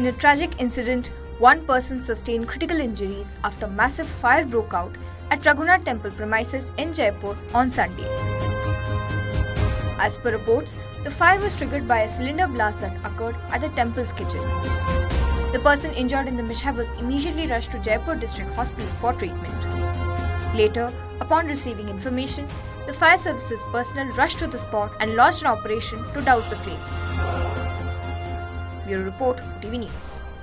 In a tragic incident, one person sustained critical injuries after massive fire broke out at Raghunath Temple premises in Jeypore on Sunday. As per reports, the fire was triggered by a cylinder blast that occurred at the temple's kitchen. The person injured in the mishap was immediately rushed to Jeypore District Hospital for treatment. Later, upon receiving information, the fire services personnel rushed to the spot and launched an operation to douse the flames. Bureau Report, OTV News.